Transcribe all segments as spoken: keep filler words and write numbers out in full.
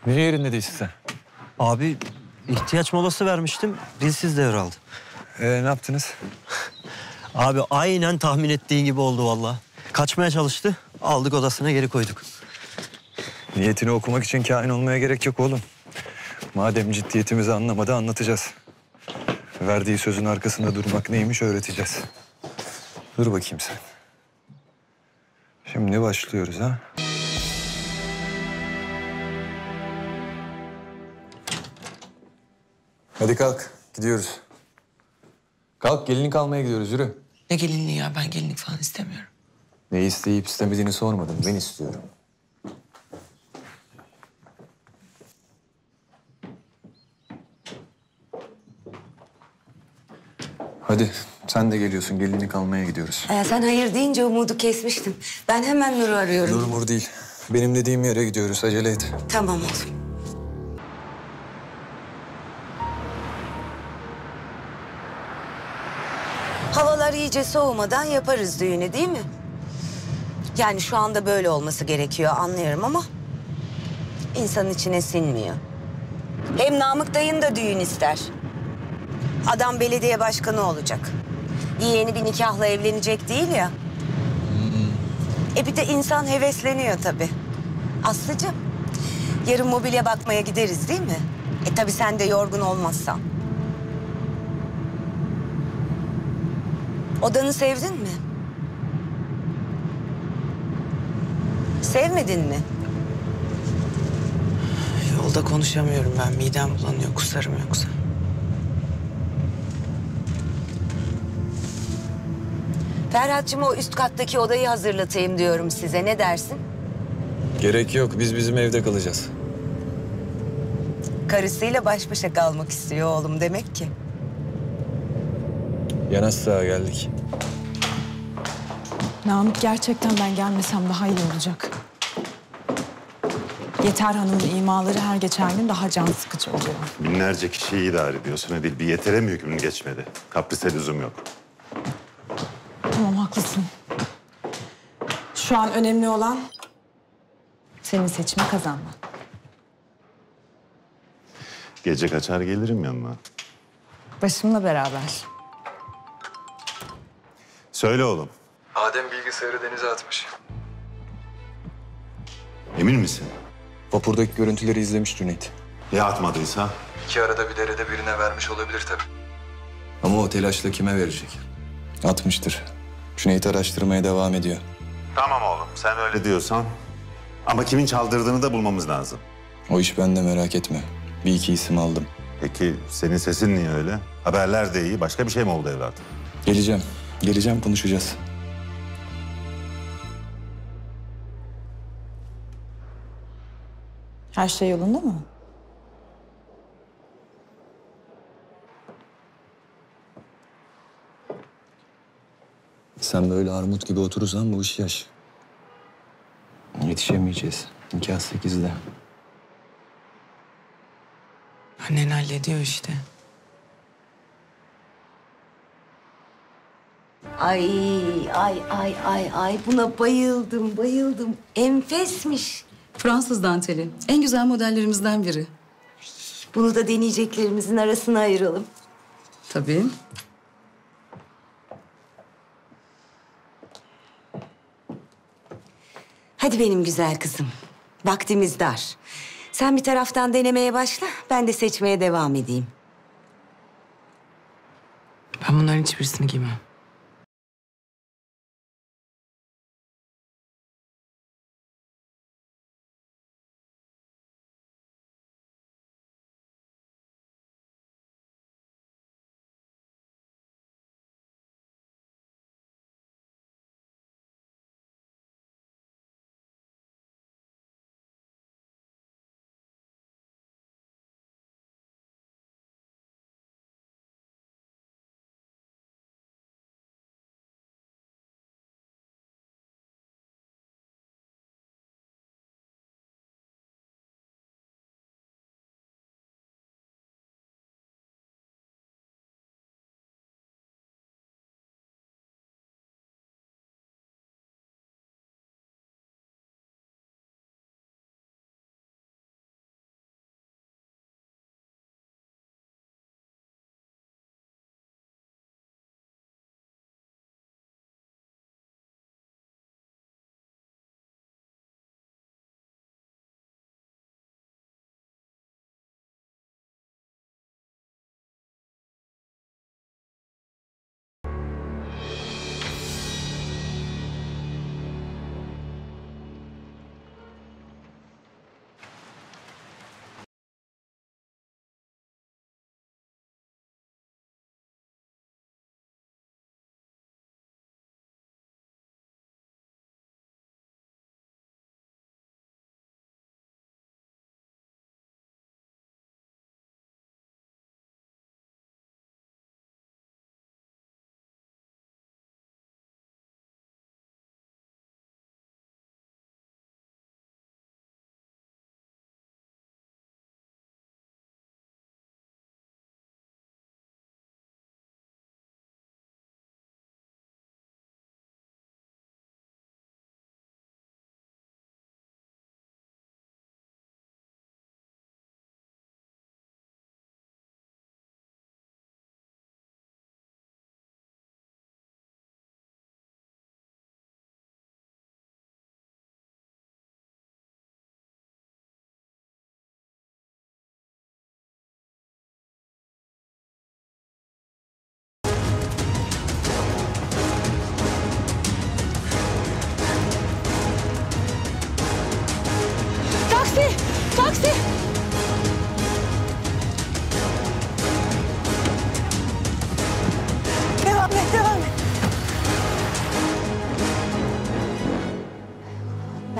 Niye yerinde değilsin sen? Abi ihtiyaç molası vermiştim. Dilsiz devraldı. Ee, ne yaptınız? Abi aynen tahmin ettiğin gibi oldu vallahi. Kaçmaya çalıştı. Aldık odasına geri koyduk. Niyetini okumak için kahin olmaya gerek yok oğlum. Madem ciddiyetimizi anlamadı anlatacağız. Verdiği sözün arkasında durmak neymiş öğreteceğiz. Dur bakayım sen. Şimdi başlıyoruz ha. Hadi kalk, gidiyoruz. Kalk, gelinlik almaya gidiyoruz, yürü. Ne gelinliği ya? Ben gelinlik falan istemiyorum. Ne isteyip istemediğini sormadım, ben istiyorum. Hadi, sen de geliyorsun, gelinlik almaya gidiyoruz. Ee, sen hayır deyince umudu kesmiştim. Ben hemen Nur'u arıyorum. Nur mur değil, benim dediğim yere gidiyoruz, acele et. Tamam oğlum. Havalar iyice soğumadan yaparız düğünü değil mi? Yani şu anda böyle olması gerekiyor anlıyorum ama... ...insanın içine sinmiyor. Hem Namık dayın da düğün ister. Adam belediye başkanı olacak. Yeğeni bir nikahla evlenecek değil ya. E bir de insan hevesleniyor tabii. Aslıcığım, yarın mobilya bakmaya gideriz değil mi? E tabii sen de yorgun olmazsan. Odanı sevdin mi? Sevmedin mi? Yolda konuşamıyorum ben. Midem bulanıyor. Kusarım yoksa. Ferhat'cığım o üst kattaki odayı hazırlatayım diyorum size. Ne dersin? Gerek yok, biz bizim evde kalacağız. Karısıyla baş başa kalmak istiyor oğlum demek ki. Yanassağa geldik. Namık gerçekten ben gelmesem daha iyi olacak. Yeter Hanım'ın imaları her geçen gün daha can sıkıcı oluyor. Binlerce kişiyi idare ediyorsun Edil. Bir yetere mi hükmün geçmedi? Kaprise lüzum yok. Tamam haklısın. Şu an önemli olan senin seçimi kazanman. Gece kaçar gelirim yanına. Başımla beraber. Söyle oğlum. Adem bilgisayarı denize atmış. Emin misin? Vapurdaki görüntüleri izlemiş Cüneyt. Ya atmadıysa? İki arada bir derede birine vermiş olabilir tabii. Ama o telaşla kime verecek? Atmıştır. Cüneyt araştırmaya devam ediyor. Tamam oğlum. Sen öyle diyorsan. Ama kimin çaldırdığını da bulmamız lazım. O iş bende, merak etme. Bir iki isim aldım. Peki senin sesin niye öyle? Haberler de iyi. Başka bir şey mi oldu evladım? Geleceğim. Geleceğim, konuşacağız. Her şey yolunda mı? Sen böyle armut gibi oturursan bu iş yaş. Yetişemeyeceğiz. Nikah sekizde. Annen hallediyor işte. Ay ay ay ay ay buna bayıldım bayıldım. Enfesmiş. Fransız danteli. En güzel modellerimizden biri. Bunu da deneyeceklerimizin arasına ayıralım. Tabii. Hadi benim güzel kızım. Vaktimiz dar. Sen bir taraftan denemeye başla, ben de seçmeye devam edeyim. Ben bunların hiçbirisini giymem.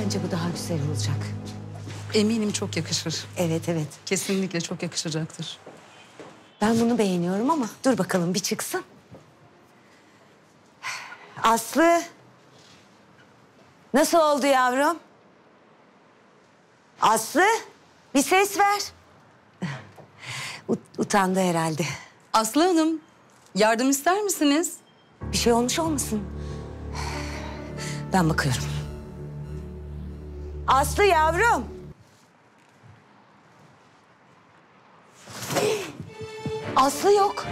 Bence bu daha güzel olacak. Eminim çok yakışır. Evet, evet. Kesinlikle çok yakışacaktır. Ben bunu beğeniyorum ama dur bakalım bir çıksın. Aslı. Nasıl oldu yavrum? Aslı, bir ses ver. Ut- utandı herhalde. Aslı Hanım, yardım ister misiniz? Bir şey olmuş olmasın? Ben bakıyorum. Aslı yavrum. Aslı yok.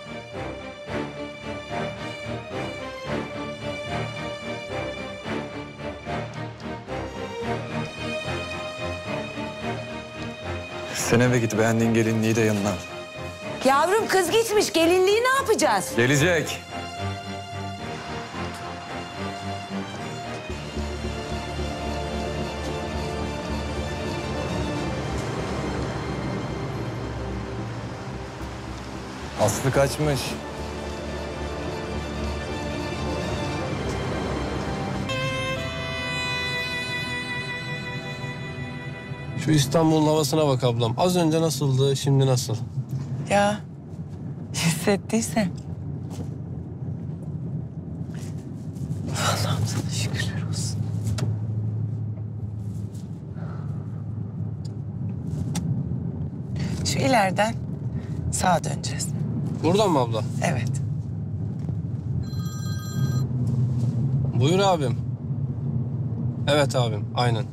Sen eve git, beğendiğin gelinliği de yanına al. Yavrum kız gitmiş. Gelinliği ne yapacağız? Gelecek. Aslı kaçmış. Şu İstanbul'un havasına bak ablam. Az önce nasıldı, şimdi nasıl? Ya hissettiysen. Allah'ım sana şükürler olsun. Şu ileriden sağa döneceğiz. Buradan mı abla? Evet. Buyur abim. Evet abim, aynen.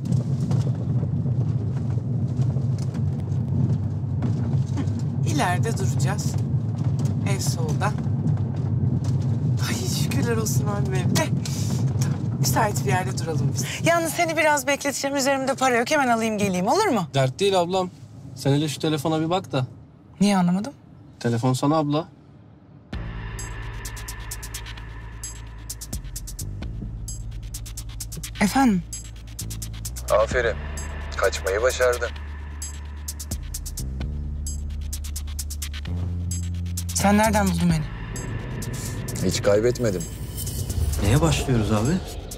İleride duracağız. Ev solda. Ay şükürler olsun abi benim de. Tamam, müsait bir yerde duralım biz. Yalnız seni biraz bekleteceğim. Üzerimde para yok. Hemen alayım geleyim, olur mu? Dert değil ablam. Sen hele şu telefona bir bak da. Niye anlamadım? Telefon sana abla. Efendim? Aferin. Kaçmayı başardın. Sen nereden buldun beni? Hiç kaybetmedim. Neye başlıyoruz abi?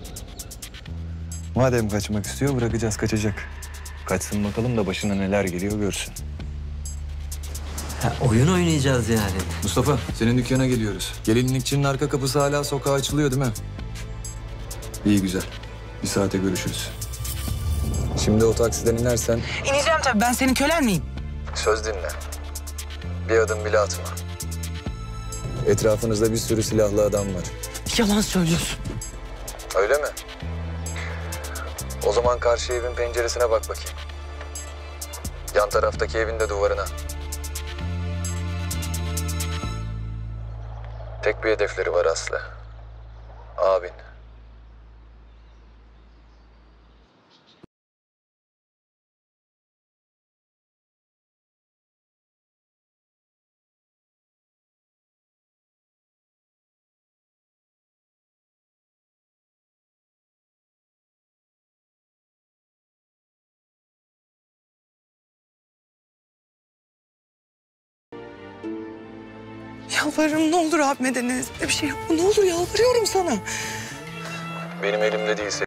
Madem kaçmak istiyor, bırakacağız, kaçacak. Kaçsın bakalım da başına neler geliyor görsün. Ha, oyun oynayacağız yani. Mustafa, senin dükkana geliyoruz. Gelinlikçinin arka kapısı hala sokağa açılıyor değil mi? İyi güzel. Bir saate görüşürüz. Şimdi o taksiden inersen... İneceğim tabii. Ben senin kölen miyim? Söz dinle. Bir adım bile atma. Etrafınızda bir sürü silahlı adam var. Yalan söylüyorsun. Öyle mi? O zaman karşı evin penceresine bak bakayım. Yan taraftaki evin de duvarına. Tek bir hedefleri var Aslı. Abin. Yalvarırım ne olur abime de ne bir şey yapma. Ne olur yalvarıyorum sana. Benim elimde değilse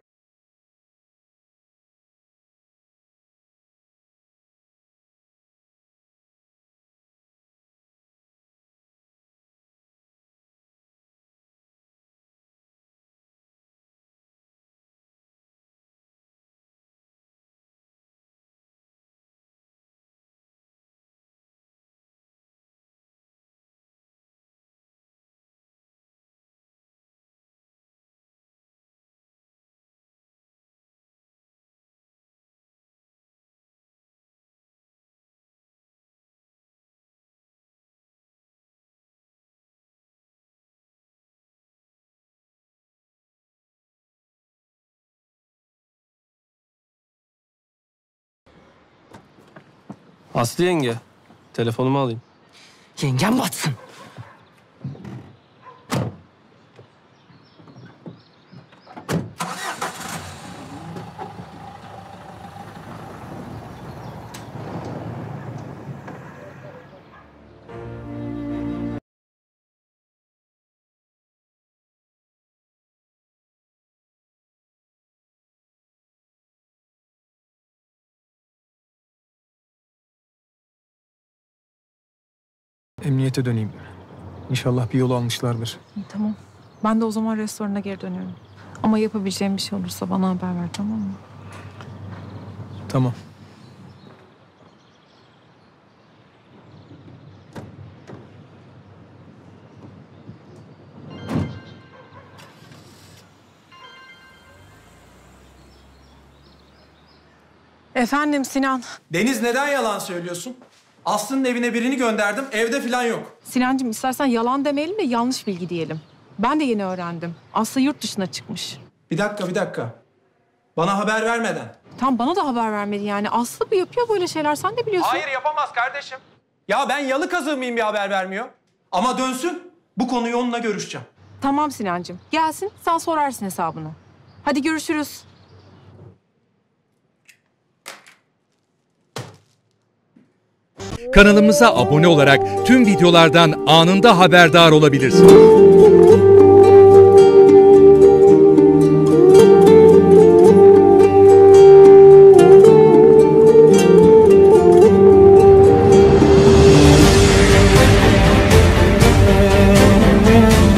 Aslı yenge, telefonumu alayım. Yengem batsın. emniyete döneyim. İnşallah bir yol almışlardır. İyi, tamam. Ben de o zaman restorana geri dönüyorum. Ama yapabileceğim bir şey olursa bana haber ver, tamam mı? Tamam. Efendim Sinan. Deniz, neden yalan söylüyorsun? Aslı'nın evine birini gönderdim, evde falan yok. Sinancığım, istersen yalan demeyelim de yanlış bilgi diyelim. Ben de yeni öğrendim. Aslı yurt dışına çıkmış. Bir dakika, bir dakika. Bana haber vermeden. Tam bana da haber vermedi yani. Aslı bu yapıyor böyle şeyler, sen de biliyorsun. Hayır, yapamaz kardeşim. Ya ben yalı kazığı mıyım bir haber vermiyor? Ama dönsün, bu konuyu onunla görüşeceğim. Tamam Sinancığım, gelsin sen sorarsın hesabını. Hadi görüşürüz. Kanalımıza abone olarak tüm videolardan anında haberdar olabilirsiniz.